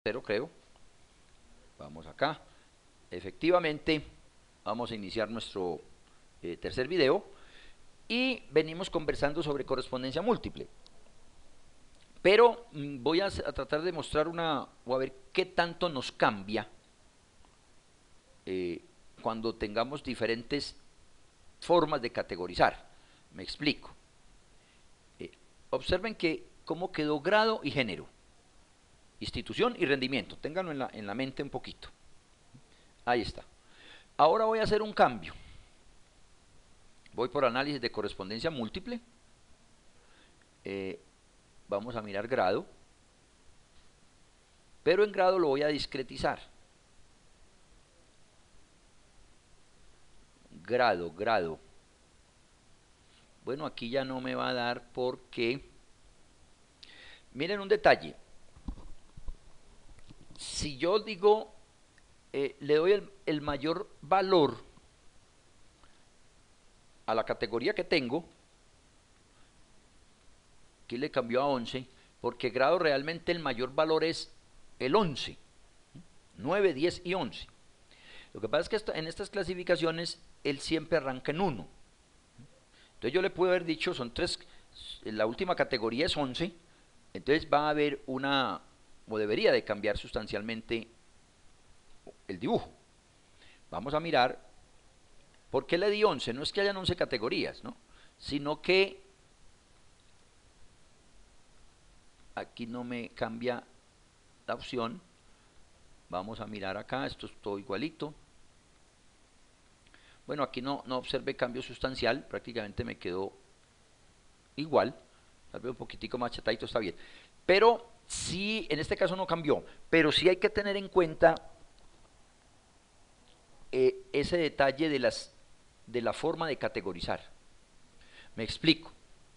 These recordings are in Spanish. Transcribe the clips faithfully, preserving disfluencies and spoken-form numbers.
Cero, creo. Vamos acá. Efectivamente, vamos a iniciar nuestro eh, tercer video y venimos conversando sobre correspondencia múltiple. Pero mm, voy a, a tratar de mostrar una, o a ver qué tanto nos cambia eh, cuando tengamos diferentes formas de categorizar. Me explico. Eh, observen que cómo quedó grado y género, institución y rendimiento. Ténganlo en la, en la mente un poquito. Ahí está. Ahora voy a hacer un cambio. Voy por análisis de correspondencia múltiple. Eh, vamos a mirar grado. Pero en grado lo voy a discretizar. Grado, grado. Bueno, aquí ya no me va a dar porque... Miren un detalle. Si yo digo, eh, le doy el, el mayor valor a la categoría que tengo, aquí le cambió a once, porque grado realmente el mayor valor es el once, nueve, diez y once. Lo que pasa es que esta, en estas clasificaciones él siempre arranca en uno. Entonces yo le puedo haber dicho, son tres, la última categoría es once, entonces va a haber una, o debería de cambiar sustancialmente el dibujo. Vamos a mirar, ¿por qué le di once? No es que hayan once categorías, ¿no? Sino que aquí no me cambia la opción. Vamos a mirar acá, esto es todo igualito. Bueno, aquí no, no observé cambio sustancial, prácticamente me quedó igual. Tal vez un poquitico más chatadito, está bien. Pero sí, en este caso no cambió, pero sí hay que tener en cuenta eh, ese detalle de, las, de la forma de categorizar. Me explico.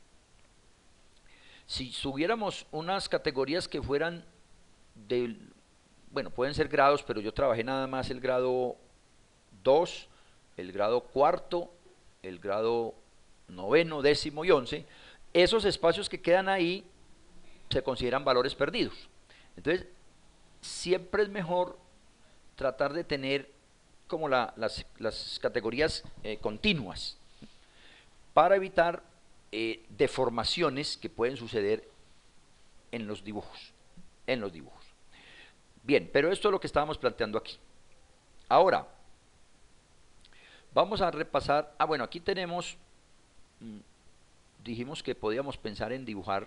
Si tuviéramos unas categorías que fueran de, bueno, pueden ser grados, pero yo trabajé nada más el grado dos, el grado cuarto, el grado noveno, décimo y once, esos espacios que quedan ahí se consideran valores perdidos. Entonces, siempre es mejor tratar de tener como la, las, las, categorías eh, continuas para evitar eh, deformaciones que pueden suceder en los dibujos. En los dibujos. Bien, pero esto es lo que estábamos planteando aquí. Ahora, vamos a repasar. Ah, bueno, aquí tenemos. Mmm, dijimos que podíamos pensar en dibujar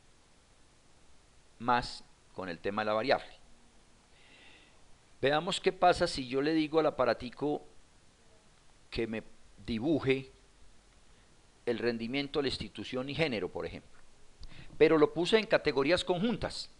más con el tema de la variable. Veamos qué pasa si yo le digo al aparatico que me dibuje el rendimiento, la institución y género, por ejemplo. Pero lo puse en categorías conjuntas.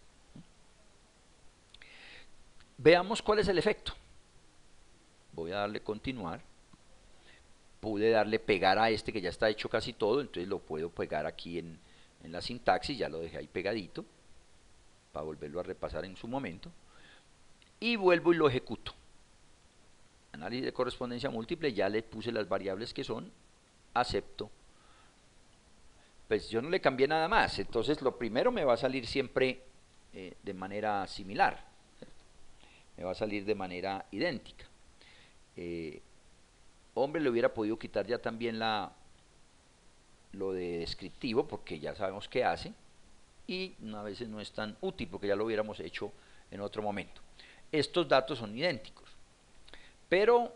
Veamos cuál es el efecto. Voy a darle continuar. Pude darle pegar a este que ya está hecho casi todo, entonces lo puedo pegar aquí en, en la sintaxis, ya lo dejé ahí pegadito, para volverlo a repasar en su momento. Y vuelvo y lo ejecuto. Análisis de correspondencia múltiple, ya le puse las variables que son, acepto. Pues yo no le cambié nada más, entonces lo primero me va a salir siempre eh, de manera similar, ¿cierto? Me va a salir de manera idéntica. Eh, hombre, le hubiera podido quitar ya también la, lo de descriptivo, porque ya sabemos qué hace, y a veces no es tan útil, porque ya lo hubiéramos hecho en otro momento. Estos datos son idénticos, pero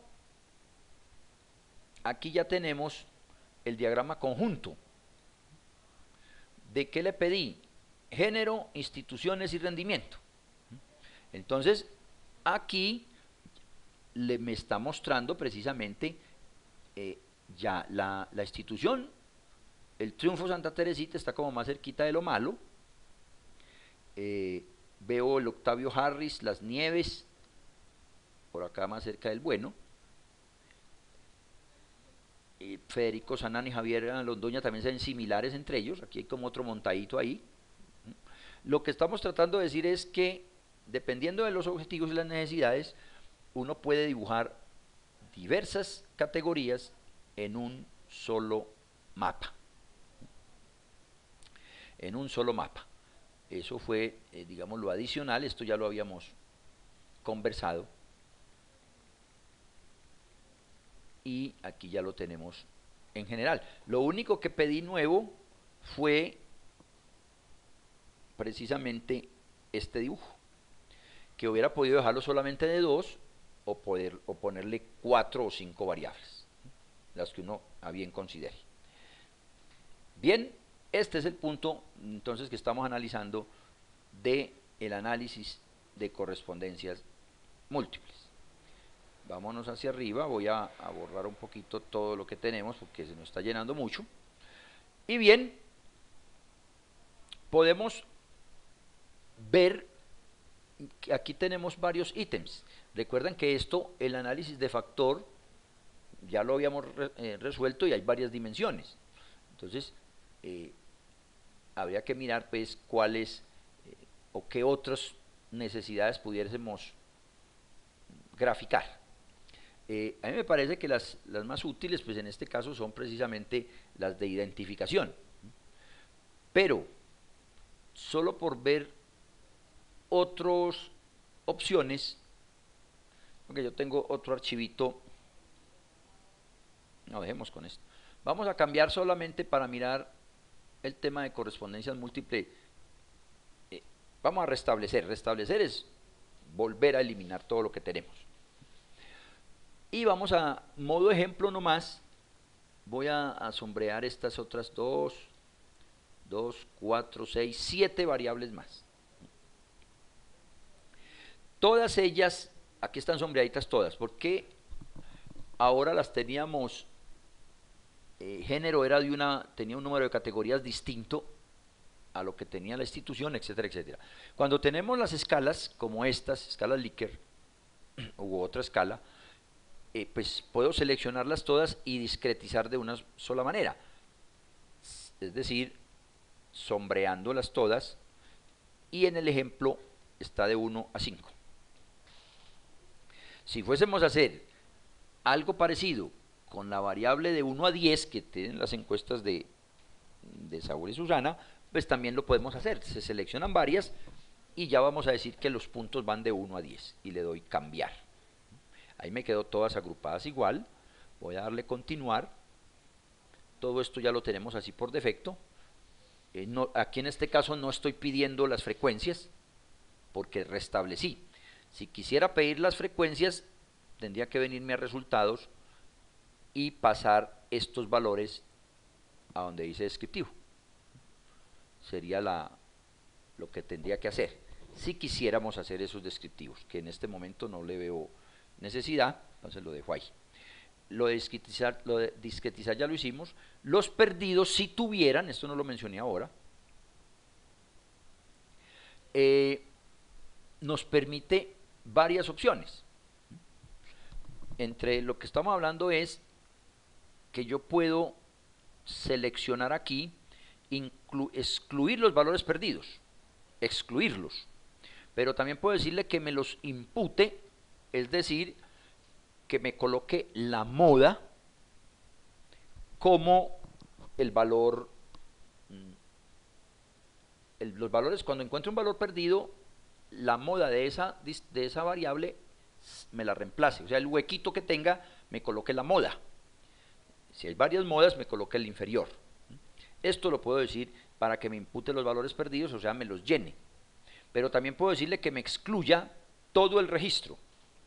aquí ya tenemos el diagrama conjunto. ¿De qué le pedí? Género, instituciones y rendimiento. Entonces, aquí le, me está mostrando precisamente eh, ya la, la institución. El Triunfo Santa Teresita está como más cerquita de lo malo. Eh, veo el Octavio Harris, las Nieves, por acá más cerca del bueno. Eh, Federico Sanán y Javier Londoña también se ven similares entre ellos. Aquí hay como otro montadito ahí. Lo que estamos tratando de decir es que, dependiendo de los objetivos y las necesidades, uno puede dibujar diversas categorías en un solo mapa. En un solo mapa. Eso fue, eh, digamos, lo adicional, esto ya lo habíamos conversado. Y aquí ya lo tenemos en general. Lo único que pedí nuevo fue precisamente este dibujo, que hubiera podido dejarlo solamente de dos o, poder, o ponerle cuatro o cinco variables, las que uno a bien considere. Bien, este es el punto entonces que estamos analizando de el análisis de correspondencias múltiples. Vámonos hacia arriba, voy a, a borrar un poquito todo lo que tenemos porque se nos está llenando mucho. Y bien, podemos ver que aquí tenemos varios ítems. Recuerden que esto, el análisis de factor, ya lo habíamos re, eh, resuelto y hay varias dimensiones. Entonces, eh, habría que mirar pues cuáles eh, o qué otras necesidades pudiésemos graficar. Eh, a mí me parece que las, las más útiles pues en este caso son precisamente las de identificación. Pero, solo por ver otras opciones, porque yo tengo otro archivito, no dejemos con esto, vamos a cambiar solamente para mirar el tema de correspondencias múltiples. Eh, vamos a restablecer, restablecer es volver a eliminar todo lo que tenemos. Y vamos a modo ejemplo nomás, voy a, a sombrear estas otras dos, dos, cuatro, seis, siete variables más. Todas ellas, aquí están sombreaditas todas, porque ahora las teníamos, eh, género era de una, tenía un número de categorías distinto a lo que tenía la institución, etcétera, etcétera. Cuando tenemos las escalas, como estas, escalas Likert, u otra escala, eh, pues puedo seleccionarlas todas y discretizar de una sola manera. Es decir, sombreándolas todas, y en el ejemplo está de uno a cinco. Si fuésemos a hacer algo parecido con la variable de uno a diez que tienen las encuestas de, de Saúl y Susana, pues también lo podemos hacer. Se seleccionan varias y ya vamos a decir que los puntos van de uno a diez y le doy cambiar. Ahí me quedó todas agrupadas igual. Voy a darle continuar. Todo esto ya lo tenemos así por defecto. Eh, no, aquí en este caso no estoy pidiendo las frecuencias porque restablecí. Si quisiera pedir las frecuencias, tendría que venirme a resultados y pasar estos valores a donde dice descriptivo. Sería la, lo que tendría que hacer si quisiéramos hacer esos descriptivos, que en este momento no le veo necesidad, entonces lo dejo ahí. Lo de discretizar, lo de discretizar ya lo hicimos. Los perdidos, si tuvieran, esto no lo mencioné ahora, eh, nos permite varias opciones. Entre lo que estamos hablando es que yo puedo seleccionar aquí, excluir los valores perdidos, excluirlos, pero también puedo decirle que me los impute, es decir, que me coloque la moda como el valor, el, los valores, cuando encuentro un valor perdido, la moda de esa, de esa variable me la reemplace, o sea, el huequito que tenga me coloque la moda. Si hay varias modas, me coloque el inferior. Esto lo puedo decir para que me impute los valores perdidos, o sea, me los llene. Pero también puedo decirle que me excluya todo el registro.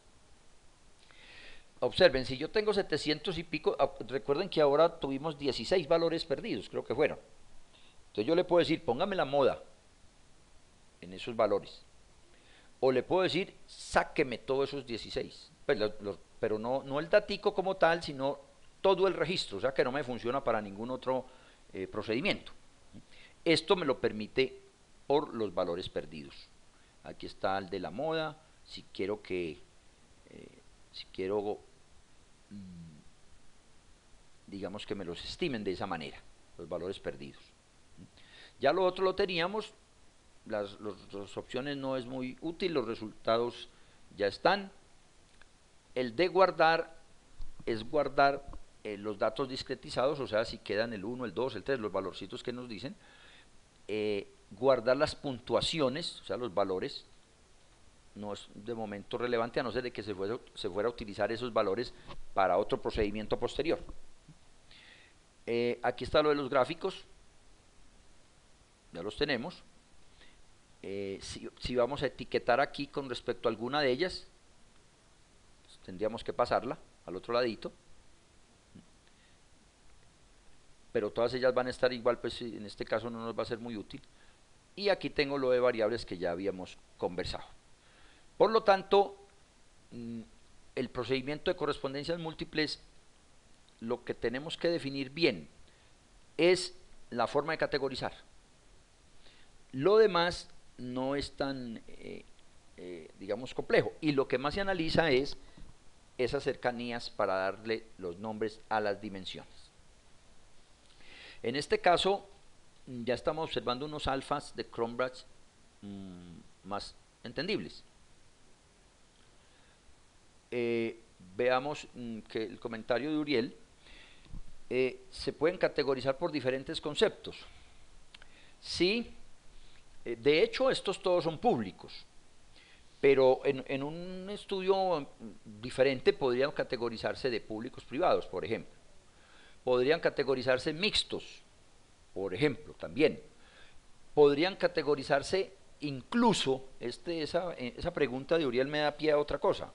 Observen, si yo tengo setecientos y pico, recuerden que ahora tuvimos dieciséis valores perdidos, creo que fueron. Entonces yo le puedo decir, póngame la moda en esos valores. O le puedo decir, sáqueme todos esos dieciséis. Pues los, los, pero no, no el datico como tal, sino todo el registro, o sea que no me funciona para ningún otro eh, procedimiento. Esto me lo permite por los valores perdidos. Aquí está el de la moda, si quiero que, eh, si quiero, mmm, digamos que me los estimen de esa manera, los valores perdidos. Ya lo otro lo teníamos, las, los, las opciones no es muy útil, los resultados ya están. El de guardar es guardar eh, los datos discretizados, o sea, si quedan el uno, el dos, el tres, los valorcitos que nos dicen. Eh, guardar las puntuaciones, o sea, los valores. No es de momento relevante, a no ser de que se fuera, se fuera a utilizar esos valores para otro procedimiento posterior. Eh, aquí está lo de los gráficos, ya los tenemos. Eh, si, si vamos a etiquetar aquí con respecto a alguna de ellas, pues tendríamos que pasarla al otro ladito, pero todas ellas van a estar igual, pues en este caso no nos va a ser muy útil. Y aquí tengo lo de variables que ya habíamos conversado. Por lo tanto, el procedimiento de correspondencias múltiples, lo que tenemos que definir bien es la forma de categorizar. Lo demás no es tan, eh, eh, digamos, complejo. Y lo que más se analiza es esas cercanías para darle los nombres a las dimensiones. En este caso, ya estamos observando unos alfas de Cronbach's mmm, más entendibles. Eh, veamos mmm, que el comentario de Uriel eh, se pueden categorizar por diferentes conceptos. Sí, eh, de hecho estos todos son públicos, pero en, en un estudio diferente podrían categorizarse de públicos privados, por ejemplo. Podrían categorizarse mixtos, por ejemplo, también. Podrían categorizarse incluso, este, esa, esa pregunta de Uriel me da pie a otra cosa.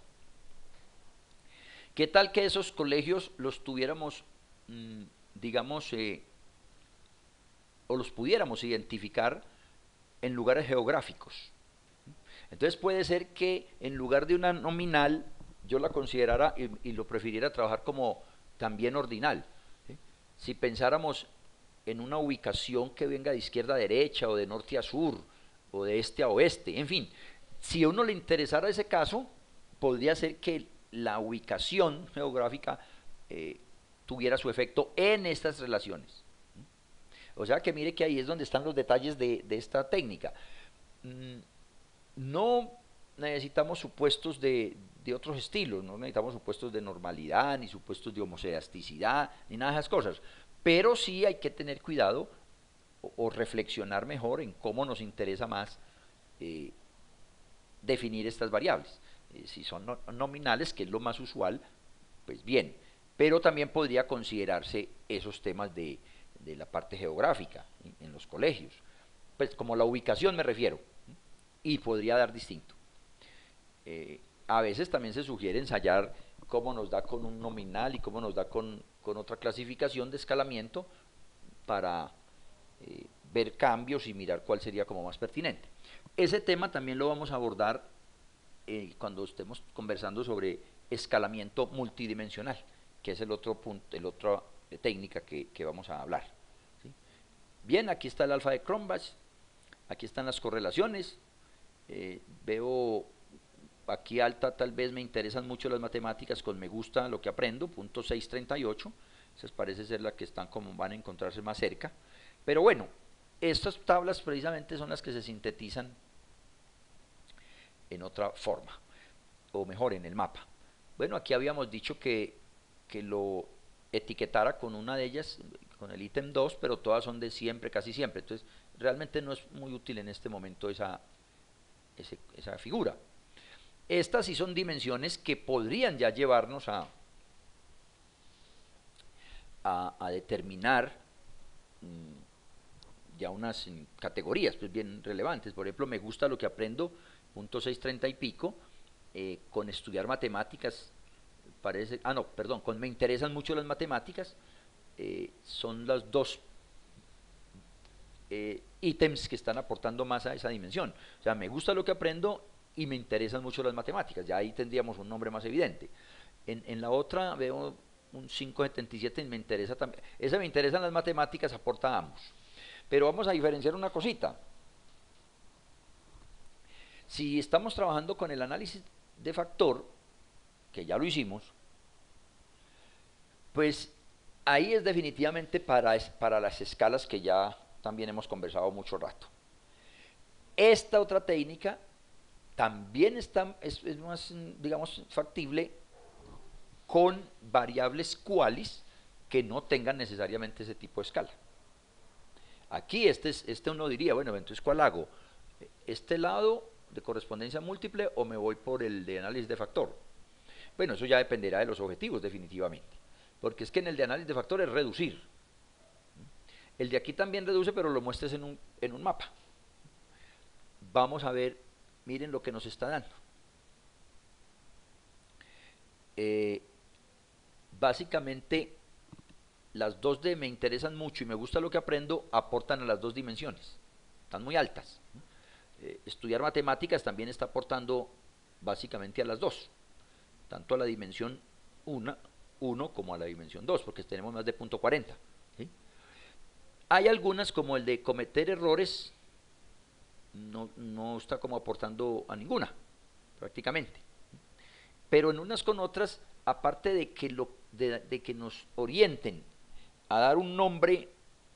¿Qué tal que esos colegios los tuviéramos, mmm, digamos, eh, o los pudiéramos identificar en lugares geográficos? Entonces puede ser que en lugar de una nominal yo la considerara y, y lo prefiriera trabajar como también ordinal. ¿Sí? Si pensáramos en una ubicación que venga de izquierda a derecha o de norte a sur o de este a oeste, en fin, si a uno le interesara ese caso, podría ser que la ubicación geográfica eh, tuviera su efecto en estas relaciones. O sea que mire que ahí es donde están los detalles de, de esta técnica. Mm, no necesitamos supuestos de, de otros estilos, no necesitamos supuestos de normalidad, ni supuestos de homocedasticidad, ni nada de esas cosas. Pero sí hay que tener cuidado o, o reflexionar mejor en cómo nos interesa más eh, definir estas variables. Eh, si son no, nominales, que es lo más usual, pues bien. Pero también podría considerarse esos temas de, de la parte geográfica en, en los colegios. Pues como la ubicación me refiero. Y podría dar distinto. Eh, a veces también se sugiere ensayar cómo nos da con un nominal y cómo nos da con, con otra clasificación de escalamiento para eh, ver cambios y mirar cuál sería como más pertinente. Ese tema también lo vamos a abordar eh, cuando estemos conversando sobre escalamiento multidimensional, que es el otro punto, el otra eh, técnica que, que vamos a hablar. ¿Sí? Bien, aquí está el alfa de Cronbach, aquí están las correlaciones. Eh, veo aquí alta, tal vez me interesan mucho las matemáticas con me gusta lo que aprendo, punto seiscientos treinta y ocho, esas parece ser las que están como van a encontrarse más cerca, pero bueno, estas tablas precisamente son las que se sintetizan en otra forma, o mejor en el mapa. Bueno, aquí habíamos dicho que, que lo etiquetara con una de ellas, con el ítem dos, pero todas son de siempre, casi siempre, entonces realmente no es muy útil en este momento esa Ese, esa figura. Estas sí son dimensiones que podrían ya llevarnos a, a, a determinar mmm, ya unas mmm, categorías pues bien relevantes. Por ejemplo, me gusta lo que aprendo, punto seiscientos treinta y pico, eh, con estudiar matemáticas, parece, ah no, perdón, con me interesan mucho las matemáticas, eh, son los dos eh, ítems que están aportando más a esa dimensión. O sea, me gusta lo que aprendo y me interesan mucho las matemáticas, ya ahí tendríamos un nombre más evidente. En, en la otra veo un cinco setenta y siete y me interesa también, esa me interesan las matemáticas, aporta a ambos. Pero vamos a diferenciar una cosita. Si estamos trabajando con el análisis de factor, que ya lo hicimos, pues ahí es definitivamente para, para las escalas que ya también hemos conversado mucho rato. Esta otra técnica también está, es, es más, digamos, factible con variables qualis que no tengan necesariamente ese tipo de escala. Aquí este, es, este uno diría, bueno, entonces ¿cuál hago? ¿Este lado de correspondencia múltiple o me voy por el de análisis de factor? Bueno, eso ya dependerá de los objetivos definitivamente, porque es que en el de análisis de factor es reducir. El de aquí también reduce, pero lo muestres en un, en un mapa. Vamos a ver, miren lo que nos está dando. Eh, básicamente, las dos D me interesan mucho y me gusta lo que aprendo, aportan a las dos dimensiones. Están muy altas. Eh, estudiar matemáticas también está aportando básicamente a las dos, tanto a la dimensión uno como a la dimensión dos, porque tenemos más de punto cuarenta. ¿Sí? Hay algunas, como el de cometer errores, no, no está como aportando a ninguna, prácticamente. Pero en unas con otras, aparte de que, lo, de, de que nos orienten a dar un nombre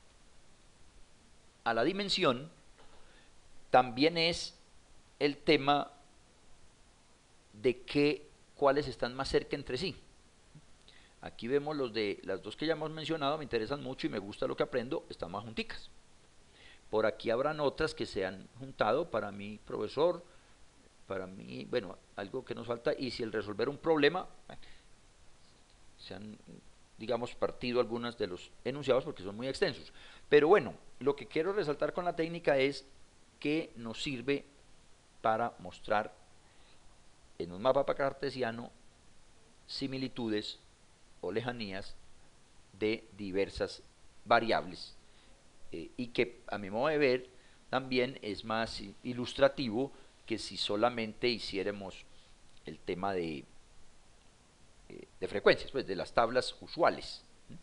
a la dimensión, también es el tema de que, cuáles están más cerca entre sí. Aquí vemos los de las dos que ya hemos mencionado, me interesan mucho y me gusta lo que aprendo, están más junticas. Por aquí habrán otras que se han juntado para mi profesor, para mí, bueno, algo que nos falta, y si el resolver un problema, bueno, se han, digamos, partido algunas de los enunciados porque son muy extensos. Pero bueno, lo que quiero resaltar con la técnica es que nos sirve para mostrar en un mapa cartesiano similitudes o lejanías de diversas variables, eh, y que a mi modo de ver también es más ilustrativo que si solamente hiciéramos el tema de, eh, de frecuencias, pues de las tablas usuales.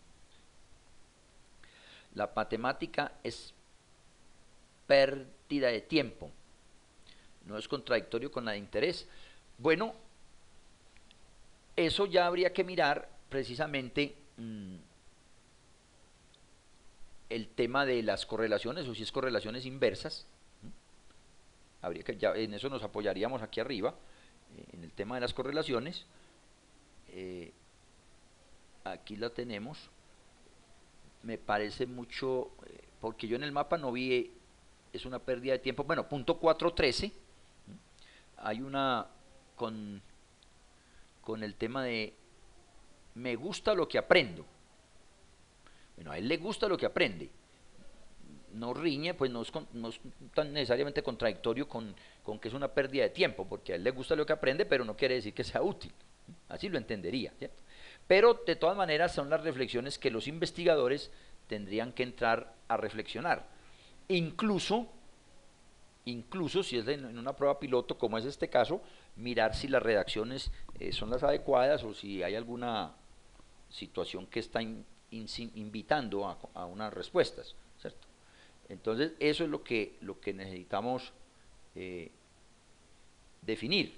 La matemática es pérdida de tiempo, no es contradictorio con la de interés. Bueno, eso ya habría que mirar precisamente mmm, el tema de las correlaciones, o si es correlaciones inversas. Habría que, ya en eso nos apoyaríamos aquí arriba, eh, en el tema de las correlaciones. Eh, aquí la tenemos. Me parece mucho, eh, porque yo en el mapa no vi, eh, es una pérdida de tiempo. Bueno, punto cuatrocientos trece, hay una con, con el tema de me gusta lo que aprendo. Bueno, a él le gusta lo que aprende. No riñe, pues no es, con, no es tan necesariamente contradictorio con, con que es una pérdida de tiempo, porque a él le gusta lo que aprende, pero no quiere decir que sea útil. Así lo entendería, ¿cierto? Pero de todas maneras son las reflexiones que los investigadores tendrían que entrar a reflexionar. Incluso, incluso si es en una prueba piloto, como es este caso, mirar si las redacciones eh, son las adecuadas o si hay alguna situación que está in, in, invitando a, a unas respuestas, ¿cierto? Entonces eso es lo que, lo que necesitamos eh, definir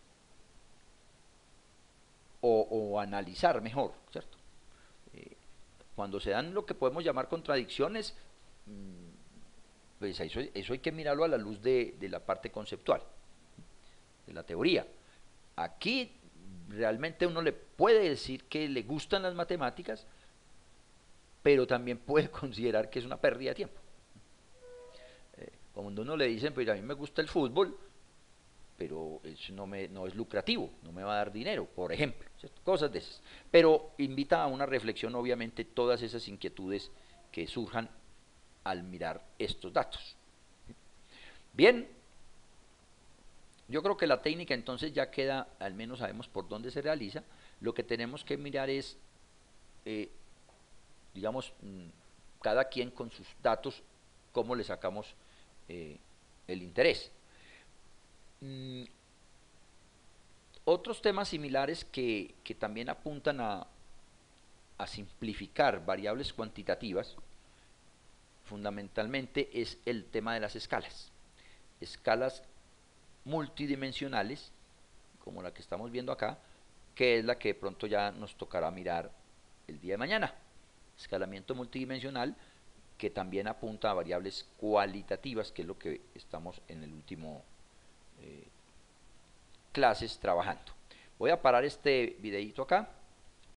o, o analizar mejor, ¿cierto? Eh, cuando se dan lo que podemos llamar contradicciones, pues eso, eso hay que mirarlo a la luz de, de la parte conceptual, de la teoría. Aquí realmente uno le puede decir que le gustan las matemáticas, pero también puede considerar que es una pérdida de tiempo. Eh, cuando uno le dicen, pues a mí me gusta el fútbol, pero eso no, me, no es lucrativo, no me va a dar dinero, por ejemplo, ¿cierto? Cosas de esas. Pero invita a una reflexión, obviamente, todas esas inquietudes que surjan al mirar estos datos. Bien, yo creo que la técnica entonces ya queda, al menos sabemos por dónde se realiza. Lo que tenemos que mirar es, eh, digamos, cada quien con sus datos, cómo le sacamos eh, el interés. Mm, otros temas similares que, que también apuntan a, a simplificar variables cuantitativas, fundamentalmente es el tema de las escalas. Escalas multidimensionales, como la que estamos viendo acá, que es la que de pronto ya nos tocará mirar el día de mañana. Escalamiento multidimensional que también apunta a variables cualitativas, que es lo que estamos en el último eh, clases trabajando. Voy a parar este videito acá.